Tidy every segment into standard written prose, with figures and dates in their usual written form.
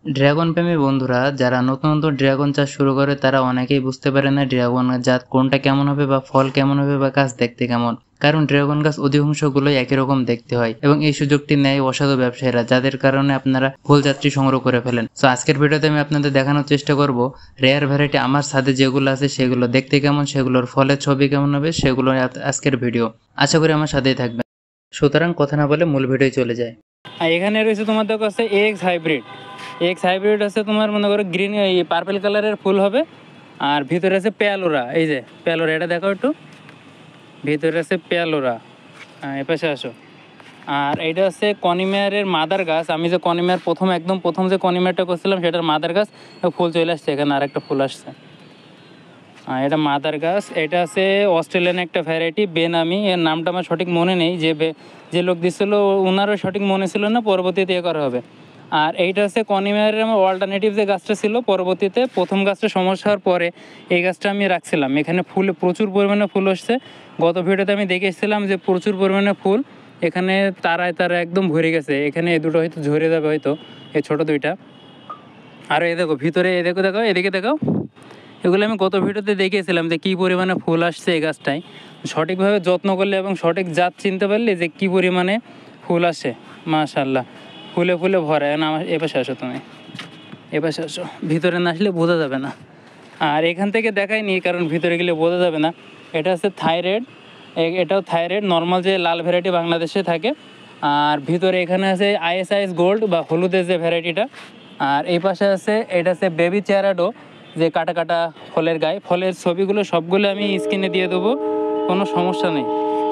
Dragon প্রেমী বন্ধুরা যারা নতুন নতুন ড্রাগন চাষ শুরু করে তারা অনেকেই বুঝতে পারে না ড্রাগনের জাত কোনটা কেমন হবে বা ফল কেমন হবে বা গাছ দেখতে কেমন। কারণ ড্রাগন গাছ অধিকাংশগুলোই একই রকম দেখতে হয় এবং এই সুযোগটি নেয় অসাধু ব্যবসায়ীরা, যাদের কারণে আপনারা ভুল যাত্রী সংগ্রহ করে ফেলেন। তো আজকের ভিডিওতে আমি আপনাদের দেখানোর চেষ্টা করব রেয়ার ভ্যারাইটি আমার ছাদে যেগুলো আছে সেগুলো দেখতে কেমন, সেগুলোর ফলের ছবি কেমন হবে, সেগুলো আজকের ভিডিও। আশা করি আমার সাথেই থাকবেন। সুতরাং কথা না বলে মূল ভিডিও চলে যায়। আর এখানে রয়েছে তোমার দেখো আছে এক্স হাইব্রিড। এক্স হাইব্রিড আছে তোমার মনে করো গ্রিন এই পার্পল কালারের ফুল হবে, আর ভিতরে আছে পেয়ালোরা। এই যে পেয়ালোরা, এটা দেখো একটু, ভিতরে আছে পেয়ালোরা। এপাশে আসো। আর এইটা হচ্ছে কনিমেয়ারের মাদার গাছ। আমি যে কনিমেয়ার একদম প্রথম যে কনিমেয়ারটা করছিলাম সেটার মাদার গাছ, ফুল চলে আসছে, এখানে আর একটা ফুল আসছে। এটা মাদার গাছ। এটা আছে অস্ট্রেলিয়ান একটা ভ্যারাইটি বেনামি, এর নামটা আমার সঠিক মনে নেই, যে লোক দিচ্ছিল ওনারও সঠিক মনে ছিল না, পরবর্তীতে এ করা হবে। আর এইটা হচ্ছে কনিমেয়ারের আমার অল্টারনেটিভ যে গাছটা ছিল, পরবর্তীতে প্রথম গাছটা সমস্যা হওয়ার পরে এই গাছটা আমি রাখছিলাম। এখানে ফুলে প্রচুর পরিমাণে ফুল আসছে। গত ভিডিওতে আমি দেখে এসেছিলাম যে প্রচুর পরিমাণে ফুল এখানে তারায় একদম ভরে গেছে। এখানে এই দুটো হয়তো ঝরে যাবে, হয়তো এই ছোটো দুইটা। আর এই দেখো ভিতরে, এই দেখো দেখো এদিকে দেখো, এগুলো আমি গত ভিডিওতে দেখিয়েছিলাম যে কী পরিমাণে ফুল আসছে এই গাছটায়। সঠিকভাবে যত্ন করলে এবং সঠিক জাত চিনতে পারলে যে কী পরিমাণে ফুল আসে। মাশাআল্লাহ, ফুলে ফুলে ভরা। না আমার এপাশে আসো, তুমি এপাশে আসো, ভিতরে না আসলে বোঝা যাবে না। আর এখান থেকে দেখায়নি কারণ ভিতরে গেলে বোঝা যাবে না। এটা হচ্ছে থাইরয়েড, এটাও থাইরয়েড নর্মাল যে লাল ভ্যারাইটি বাংলাদেশে থাকে। আর ভিতরে এখানে আছে আইএসআইএস গোল্ড বা হলুদের যে ভ্যারাইটিটা। আর এই পাশে আছে, এটা হচ্ছে বেবি চেরাডো, যে কাটা কাটা ফলের গায়ে। ফলের ছবিগুলো সবগুলো আমি স্ক্রিনে দিয়ে দেবো, কোনো সমস্যা নেই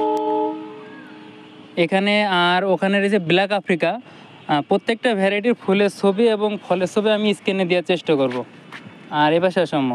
এখানে। আর ওখানে রয়েছে ব্ল্যাক আফ্রিকা। প্রত্যেকটা ভ্যারাইটির ফুলের ছবি এবং ফলের ছবি আমি স্ক্রিনে দেওয়ার চেষ্টা করব। আর এ পাশে অসম্য।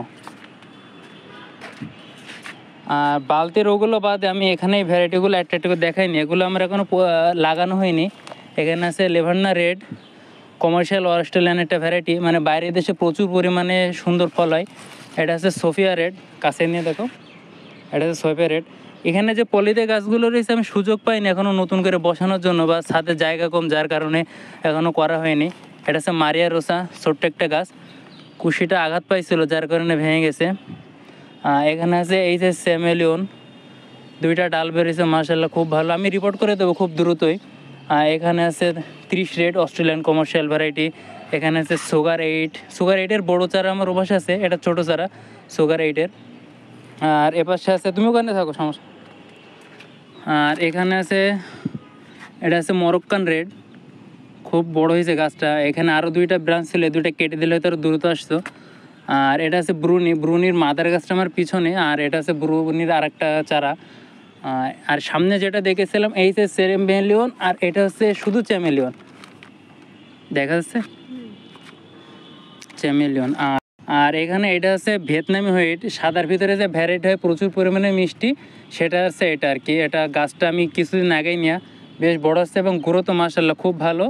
আর বালতির ওগুলো বাদে আমি এখানে এই ভ্যারাইটিগুলো একটা একটা করে দেখাইনি, এগুলো আমার এখনও লাগানো হয়নি। এখানে আছে লেভান্না রেড, কমার্শিয়াল অস্ট্রেলিয়ান একটা ভ্যারাইটি, মানে বাইরের দেশে প্রচুর পরিমাণে সুন্দর ফল হয়। এটা হচ্ছে সোফিয়া রেড, কাছে নিয়ে দেখো, এটা হচ্ছে সোফিয়া রেড। এখানে যে পলিতে গাছগুলো রয়েছে আমি সুযোগ পাইনি এখনও নতুন করে বসানোর জন্য, বা ছাদে জায়গা কম যার কারণে এখনও করা হয়নি। এটা হচ্ছে মারিয়া রোসা, ছোট্ট একটা গাছ, কুশিটা আঘাত পাইছিল যার কারণে ভেঙে গেছে। এখানে আছে এই যে স্যামেলিয়ন, দুইটা ডাল বেরিয়েছে মাশাআল্লাহ, খুব ভালো, আমি রিপোর্ট করে দেবো খুব দ্রুতই। এখানে আছে 30 রেড অস্ট্রেলিয়ান কমার্শিয়াল ভ্যারাইটি। এখানে আছে সুগার এইটের বড়ো চারা আমার ওপাশে আছে, এটা ছোটো চারা সুগার এইটের। আর এপাশে আছে, তুমি ওখানে থাকো সমস্যা। আর এখানে আছে, এটা আছে মরক্কান রেড, খুব বড় হয়েছে গাছটা। এখানে আরও দুইটা ব্রাঞ্চ ছিল, দুইটা কেটে দিলে হয়তো আরও দ্রুত আসতো। আর এটা আছে ব্রুনির মাদার গাছটা আমার পিছনে। আর এটা আছে ব্রুনির আর একটা চারা। আর সামনে যেটা দেখেছিলাম এই যে সেরেমেলিয়ন, আর এটা হচ্ছে শুধু চ্যামেলিয়ন, দেখা যাচ্ছে চ্যামেলিয়ন। আর এখানে এটা হচ্ছে ভিয়েতনামি হোয়াইট, সাদার ভিতরে যে ভ্যারাইটি হয় প্রচুর পরিমাণে মিষ্টি, সেটা হচ্ছে এটা আর কি। এটা গাছটা আমি কিছুদিন আগেই নিয়ে, বেশ বড় হচ্ছে এবং গ্রোথ তো মাশাআল্লাহ খুব ভালো।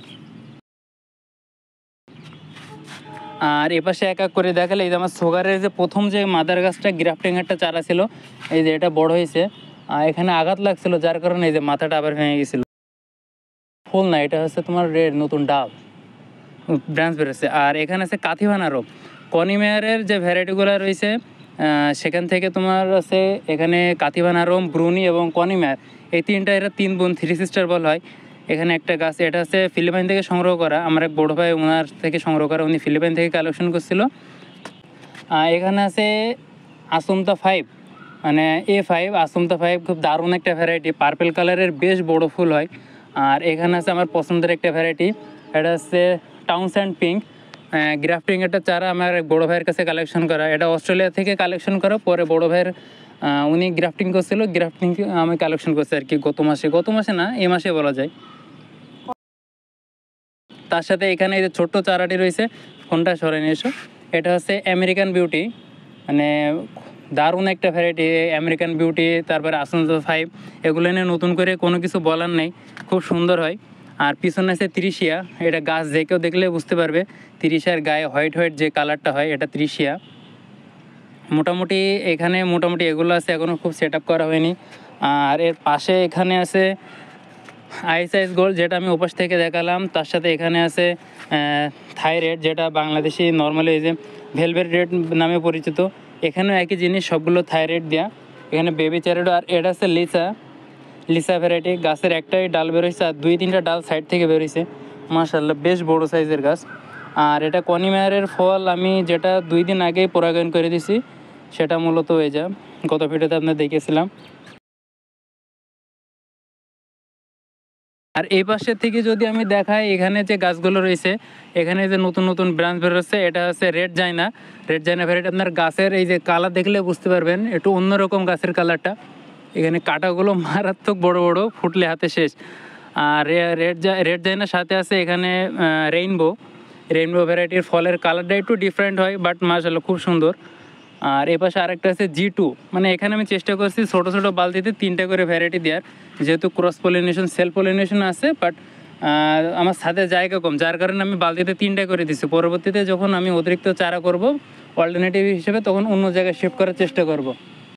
আর এপাশে এক এক করে দেখালে এই যে আমার সুগারের যে প্রথম যে মাদার গাছটা গ্রাফটিং একটা চারা ছিল, এই যে এটা বড় হয়েছে। এখানে আঘাত লাগছিল যার কারণে এই যে মাথাটা আবার ভেঙে গেছিলো। ফুল না, এটা হচ্ছে তোমার রেড, নতুন ডাব ব্রাঞ্চ বেরোচ্ছে। আর এখানে আছে কাথিভানা রোগ, কনিমেয়ারের যে ভ্যারাইটিগুলো রয়েছে সেখান থেকে তোমার আছে এখানে কাথিভানা রোম, ব্রুনি এবং কনিমেয়ার, এই তিনটা, এরা তিন বোন, 3 সিস্টার বলা হয়। এখানে একটা গাছ, এটা হচ্ছে ফিলিপাইন থেকে সংগ্রহ করা, আমার এক বড়ো ভাই ওনার থেকে সংগ্রহ করা, উনি ফিলিপাইন থেকে কালেকশন করছিল। এখানে আছে আসুমতা 5, মানে A5 আসুমতা 5, খুব দারুণ একটা ভ্যারাইটি, পার্পেল কালারের বেশ বড় ফুল হয়। আর এখানে আছে আমার পছন্দের একটা ভ্যারাইটি, এটা হচ্ছে টাউনস্যান্ড পিঙ্ক, গ্রাফটিং একটা চারা, আমার বড় ভাইয়ের কাছে কালেকশন করা। এটা অস্ট্রেলিয়া থেকে কালেকশন করা, পরে বড় ভাইয়ের উনি গ্রাফটিং করছিল, গ্রাফটিং আমি কালেকশন করছি আর কি গত মাসে না, এই মাসে বলা যায়। তার সাথে এখানে এই যে ছোট্ট চারাটি রয়েছে, ফোনটা সরে নিয়ে এসো, এটা হচ্ছে আমেরিকান বিউটি, মানে দারুণ একটা ভ্যারাইটি আমেরিকান বিউটি। তারপরে আসুমতা 5, এগুলো নিয়ে নতুন করে কোনো কিছু বলার নেই, খুব সুন্দর হয়। আর পিছনে আছে ত্রিশিয়া, এটা গাছ যে কেউ দেখলে বুঝতে পারবে, ত্রিশিয়ার গায়ে হোয়াইট হোয়াইট যে কালারটা হয় এটা ত্রিশিয়া। মোটামুটি এখানে মোটামুটি এগুলো আছে, এখনও খুব সেট আপ করা হয়নি। আর এর পাশে এখানে আছে আইস আইস গোল্ড যেটা আমি ওপাশ থেকে দেখালাম, তার সাথে এখানে আছে থাই রেড, যেটা বাংলাদেশি নর্মালি এই যে ভেলভেট রেড নামে পরিচিত। এখানেও একই জিনিস, সবগুলো থাই রেড দেওয়া। এখানে বেবি চ্যারেডো, আর এটা আছে লিসা, লিসা ভ্যারাইটি। গাছের একটাই ডাল বেরোইছে আর 2-3টা ডাল সাইড থেকে বেরোইছে, মাশাআল্লাহ বেশ বড় সাইজের গাছ। আর এটা কনিমেয়ারের ফল আমি যেটা 2 দিন আগেই পরাগায়ন করে দিছি, সেটা মূলত এই যা গত ভিডিওতে আপনার দেখেছিলাম। আর এই পাশের থেকে যদি আমি দেখাই, এখানে যে গাছগুলো রয়েছে, এখানে যে নতুন নতুন ব্রাঞ্চ বেরোচ্ছে, এটা হচ্ছে রেড জাইনা। রেড জাইনা ভ্যারাইটি। আপনার গাছের এই যে কালার দেখলে বুঝতে পারবেন, একটু অন্যরকম গাছের কালারটা। এখানে কাঁটাগুলো মারাত্মক বড় বড়, ফুটলে হাতে শেষ। আর রেড জাইনার সাথে আছে এখানে রেইনবো। রেইনবো ভ্যারাইটির ফলের কালারটা একটু ডিফারেন্ট হয়, বাট মাশাআল্লাহ খুব সুন্দর। আর এ পাশে আরেকটা আছে G2। মানে এখানে আমি চেষ্টা করছি ছোটো ছোটো বালতিতে 3টা করে ভ্যারাইটি দেওয়ার, যেহেতু ক্রস পলিনেশন সেলফ পলিনেশন আছে, বাট আমার সাথে জায়গা কম, যার কারণে আমি বালতিতে 3টা করে দিচ্ছি। পরবর্তীতে যখন আমি অতিরিক্ত চারা করব অল্টারনেটিভ হিসেবে, তখন অন্য জায়গায় শিফট করার চেষ্টা করব।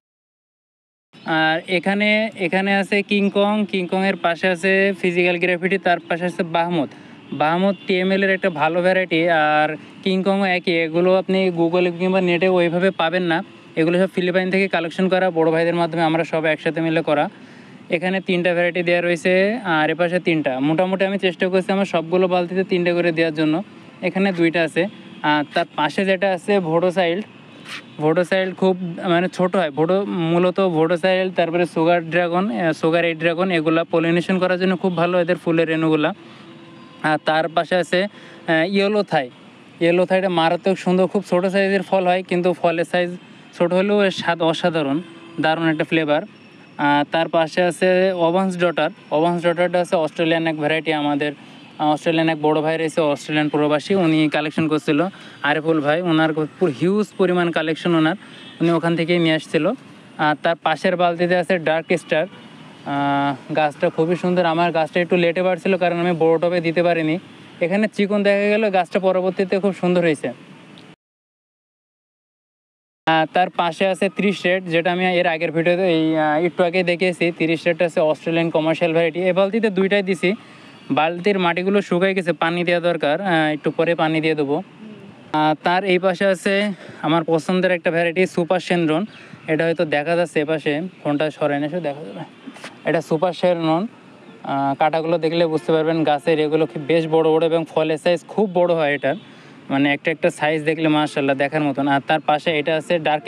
আর এখানে এখানে আছে কিংকংয়ের পাশে আছে ফিজিক্যাল গ্রাফিটি, তার পাশে আছে বাহামত TML এর একটা ভালো ভ্যারাইটি। আর কিংকংও একই, এগুলো আপনি গুগলে কিংবা নেটে ওইভাবে পাবেন না। এগুলো সব ফিলিপাইন থেকে কালেকশন করা, বড় ভাইদের মাধ্যমে আমরা সব একসাথে মিলে করা। এখানে 3টা ভ্যারাইটি দেওয়া রয়েছে, আর এপাশে 3টা। মোটামুটি আমি চেষ্টা করছি আমার সবগুলো বালতিতে 3টে করে দেওয়ার জন্য। এখানে 2টা আছে। আর তার পাশে যেটা আছে ভোডোসাইল্ড খুব মানে ছোট হয়। মূলত ভোডোসাইল্ড, তারপরে সুগার এই ড্রাগন, এগুলা পলিনেশন করার জন্য খুব ভালো, এদের ফুলের রেণুগুলা। আর তার পাশে আছে ইয়েলো থাইটা মারাত্মক সুন্দর, খুব ছোটো সাইজের ফল হয়, কিন্তু ফলের সাইজ ছোটো হলেও এর স্বাদ অসাধারণ, দারুণ একটা ফ্লেভার। তার পাশে আছে অভান্স ডটারটা আছে অস্ট্রেলিয়ান এক ভ্যারাইটি। আমাদের অস্ট্রেলিয়ান এক বড়ো ভাই রয়েছে, অস্ট্রেলিয়ান প্রবাসী, উনি কালেকশন করছিল, আরিফুল ভাই। ওনার হিউজ পরিমাণ কালেকশন উনি ওখান থেকেই নিয়ে আসছিল। আর তার পাশের বালতিতে আছে ডার্ক স্টার। গাছটা খুবই সুন্দর। আমার গাছটা একটু লেটে বাড়ছিল, কারণ আমি বড় টবে দিতে পারিনি। এখানে চিকন দেখা গেল, গাছটা পরবর্তীতে খুব সুন্দর হয়েছে। তার পাশে আছে 30 রেড, যেটা আমি এর আগের ভিডিওতে একটু আগে দেখিয়েছি। 30 রেডটা আছে অস্ট্রেলিয়ান কমার্শিয়াল ভ্যারাইটি। এই বালতিতে 2টাই দিছি। বালতির মাটিগুলো শুকাই গেছে, পানি দেওয়া দরকার, একটু পরে পানি দিয়ে দেবো। তার এই পাশে আছে আমার পছন্দের একটা ভ্যারাইটি সুপার সেনরন। এটা হয়তো দেখা যাচ্ছে, এপাশে ফোনটা সরাই এসে দেখা যাবে। এটা সুপার সেনরন। কাঁটাগুলো দেখলে বুঝতে পারবেন গাছের, এগুলো খুব বেশ বড় বড় এবং ফলের সাইজ খুব বড় হয় এটার, মানে একটা সাইজ দেখলে মাশাআল্লাহ দেখার মতন। আর তার পাশে এটা আছে ডার্ক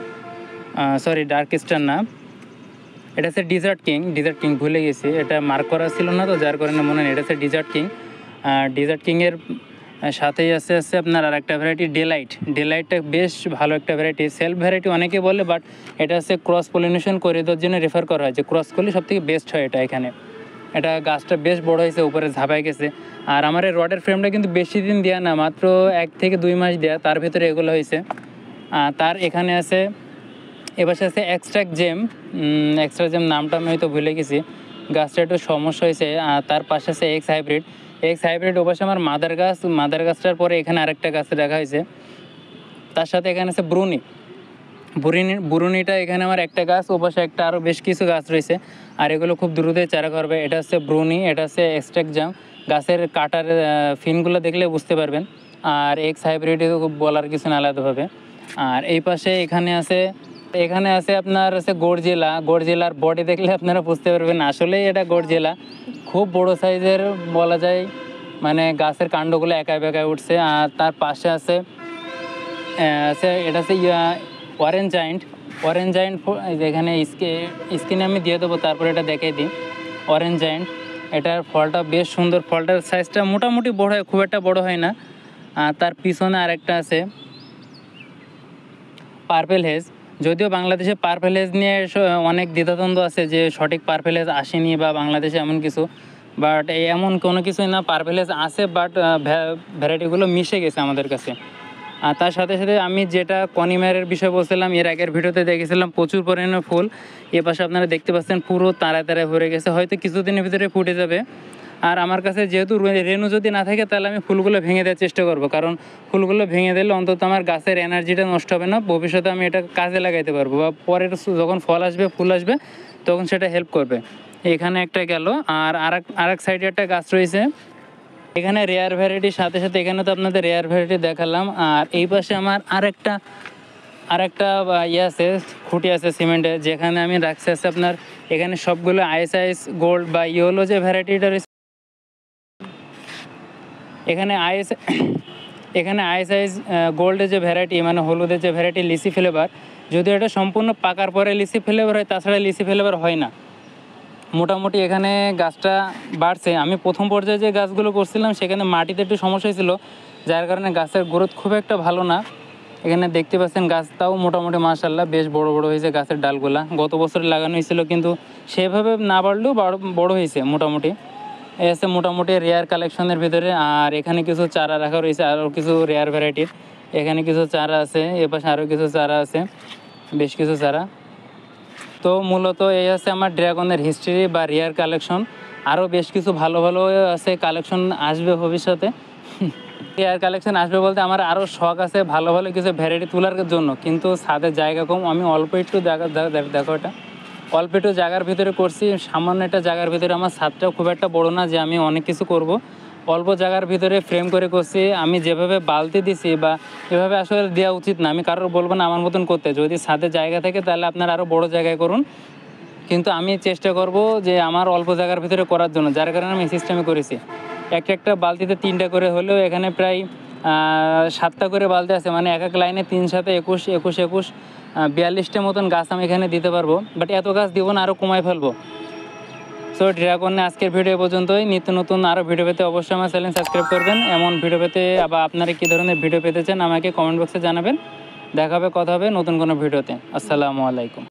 স্টার না, এটা আছে ডিজার্ট কিং, ভুলে গেছি, এটা মার্ক করা ছিল না তো, যার কারণে মনে নেই। এটা আছে ডিজার্ট কিংয়ের সাথেই আছে আপনার আর একটা ভ্যারাইটি ডেলাইটটা বেশ ভালো একটা ভ্যারাইটি, সেলফ ভ্যারাইটি অনেকে বলে, বাট এটা হচ্ছে ক্রস পলিনেশন করে দেওয়ার জন্য রেফার করা হয়, যে ক্রস করলে সব থেকে বেস্ট হয় এটা গাছটা বেশ বড় হয়েছে, উপরে ঝাঁপাই গেছে। আর আমার এই রডের ফ্রেমটা কিন্তু বেশি দিন দেওয়া না, মাত্র 1 থেকে 2 মাস দেওয়া, তার ভিতরে এগুলো হয়েছে। তার এখানে আছে, এপাশে আছে এক্সট্রা জেম নামটা আমি হয়তো ভুলে গেছি, গাছটা একটু সমস্যা হয়েছে। আর তার পাশে আছে এক্স হাইব্রিড ওপাশে আমার মাদার গাছটার পরে এখানে আরেকটা গাছ রাখা হয়েছে। তার সাথে এখানে আছে বুরুনিটা, এখানে আমার একটা গাছ, ওপাশে একটা আরও বেশ কিছু গাছ রয়েছে। আর এগুলো খুব দ্রুতই চারা করবে। এটা হচ্ছে ব্রুনি, এটা হচ্ছে এক্সট্রা জাম। গাছের কাটার ফিনগুলো দেখলে বুঝতে পারবেন। আর এক্স হাইব্রিড বলার কিছু না আলাদাভাবে। আর এই পাশে এখানে আছে আপনার আছে গর্জিলার বডি দেখলে আপনারা বুঝতে পারবেন, আসলেই এটা গর্জিলা, খুব বড় সাইজের বলা যায়, মানে গাছের কাণ্ডগুলো একাই বেঁকায় উঠছে। আর তার পাশে আছে এটা হচ্ছে অরেঞ্জ জায়েন্ট, এখানে স্ক্রিনে আমি দিয়ে দেবো, তারপরে এটা দেখিয়ে দিই। অরেঞ্জ জায়েন্ট, এটার ফলটা বেশ সুন্দর, ফলটার সাইজটা মোটামুটি বড় হয়, খুব একটা বড় হয় না। আর তার পিছনে আরেকটা আছে পার্পেল হেজ। যদিও বাংলাদেশে পার্পেল হেজ নিয়ে অনেক দ্বিধাদ্বন্দ্ব আছে, যে সঠিক পার্পেল হেজ আসেনি বা বাংলাদেশে এমন কিছু, বাট এমন কোনো কিছুই না, পার্পেল হেজ আছে, বাট ভ্যারাইটিগুলো মিশে গেছে আমাদের কাছে। আর তার সাথে সাথে আমি যেটা কনিমেয়ারের বিষয় বলছিলাম, এর আগের ভিডিওতে দেখেছিলাম প্রচুর পরিমাণে ফুল। এ পাশে আপনারা দেখতে পাচ্ছেন পুরো তারায় ভরে গেছে, হয়তো কিছুদিনের ভিতরে ফুটে যাবে। আর আমার কাছে যেহেতু রেণু যদি না থাকে, তাহলে আমি ফুলগুলো ভেঙে দেওয়ার চেষ্টা করব, কারণ ফুলগুলো ভেঙে দিলে অন্তত আমার গাছের এনার্জিটা নষ্ট হবে না, ভবিষ্যতে আমি এটা কাজে লাগাইতে পারবো, বা পরের যখন ফুল আসবে তখন সেটা হেল্প করবে। এখানে একটা গেল, আর আরেক সাইডে একটা গাছ রয়েছে। এখানে রেয়ার ভ্যারাইটির সাথে সাথে এখানে তো আপনাদের রেয়ার ভ্যারাইটি দেখালাম। আর এই পাশে আমার আরেকটা ইয়ে আছে, খুঁটি আছে সিমেন্টের, যেখানে আমি রাখছি আছে আপনার এখানে সবগুলো আইএসআইএস গোল্ড বা ইয়েলো যে ভ্যারাইটিটা রয়েছে, এখানে আইএসআইএস গোল্ডের যে ভ্যারাইটি মানে হলুদের যে ভ্যারাইটি লিচি ফ্লেভার, যদিও এটা সম্পূর্ণ পাকার পরে লিচি ফ্লেভার হয়, তাছাড়া লিচি ফ্লেভার হয় না। মোটামুটি এখানে গাছটা বাড়ছে। আমি প্রথম পর্যায়ে যে গাছগুলো করছিলাম সেখানে মাটিতে একটু সমস্যা হয়েছিল, যার কারণে গাছের গ্রোথ খুব একটা ভালো না। এখানে দেখতে পাচ্ছেন গাছটাও মোটামুটি মাশাআল্লাহ বেশ বড় বড় হয়েছে গাছের ডালগুলা। গত বছর লাগানো হয়েছিল, কিন্তু সেভাবে না বাড়লেও বড় হয়েছে মোটামুটি। এই আছে মোটামুটি রেয়ার কালেকশনের ভিতরে। আর এখানে কিছু চারা রাখা রয়েছে, আরও কিছু রেয়ার ভ্যারাইটির। এখানে কিছু চারা আছে, এপাশে আরও কিছু চারা আছে, বেশ কিছু চারা। তো মূলত এই আছে আমার ড্রাগনের হিস্ট্রি বা রেয়ার কালেকশন। আরও বেশ কিছু ভালো ভালো আছে কালেকশন আসবে ভবিষ্যতে। রেয়ার কালেকশন আসবে বলতে আমার আরও শখ আছে ভালো ভালো কিছু ভ্যারাইটি তোলার জন্য, কিন্তু ছাদের জায়গা কম। আমি অল্প একটু দেখো এটা অল্প একটু জায়গার ভিতরে করছি, সামান্য একটা জায়গার ভিতরে। আমার ছাদটাও খুব একটা বড় না যে আমি অনেক কিছু করব, অল্প জায়গার ভিতরে ফ্রেম করে করছি। আমি যেভাবে বালতি দিছি বা এভাবে আসলে দেওয়া উচিত না, আমি কারোর বলবো না আমার মতন করতে। যদি ছাদে জায়গা থাকে তাহলে আপনারা আরও বড় জায়গায় করুন, কিন্তু আমি চেষ্টা করব যে আমার অল্প জায়গার ভিতরে করার জন্য, যার কারণে আমি এই সিস্টেমে করেছি। একটা বালতিতে 3টা করে হলেও এখানে প্রায় 7টা করে বালতি আছে, মানে এক লাইনে 3 7 21 21 21 42টা মতন গাছ আমি এখানে দিতে পারবো। বাট এত গাছ দিব না, আরও কমায় ফেলবো। সো ড্রাগনে আজকের ভিডিও পর্যন্তই। নিত্য নতুন আরও ভিডিও পেতে অবশ্যই আমার চ্যানেল সাবস্ক্রাইব করবেন। এমন ভিডিও পেতে আবার আপনারা কী ধরনের ভিডিও পেতে চান আমাকে কমেন্ট বক্সে জানাবেন। দেখা হবে, কথা হবে নতুন কোনো ভিডিওতে। আসসালামু আলাইকুম।